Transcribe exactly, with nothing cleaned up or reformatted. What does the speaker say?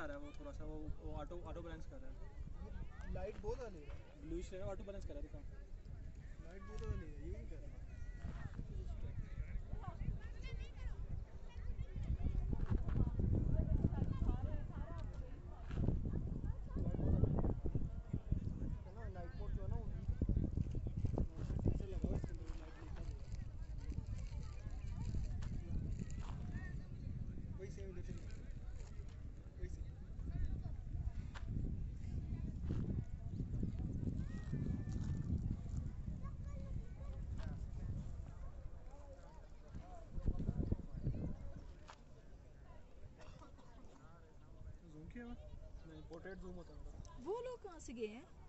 आ रहा है वो थोड़ा सा, वो वो ऑटो ऑटो बैलेंस कर रहा है। लाइट बहुत वाली है, ब्लूइश है, ऑटो बैलेंस कर रहा है। दिखा, लाइट बहुत वाली है, यही कर रहा है। लाइट मोड जो है ना वो पीछे लगा हुआ है, इसके अंदर लाइट नहीं कर वही सेम इधर से वही सेम। जूम किया नहीं, पोर्ट्रेट जूम होता है। वो लोग कहाँ से गए हैं?